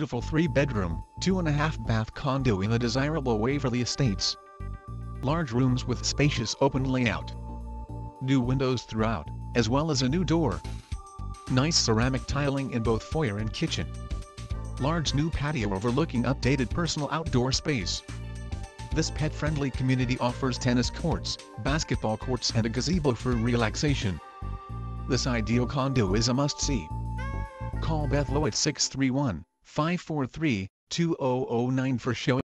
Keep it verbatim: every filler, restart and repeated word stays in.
beautiful three-bedroom, two-and-a-half-bath condo in the desirable Waverly Estates. Large rooms with spacious open layout. New windows throughout, as well as a new door. Nice ceramic tiling in both foyer and kitchen. Large new patio overlooking updated personal outdoor space. This pet-friendly community offers tennis courts, basketball courts and a gazebo for relaxation. This ideal condo is a must-see. Call Beth Lowe at six three one, five four three, two zero zero nine for showing.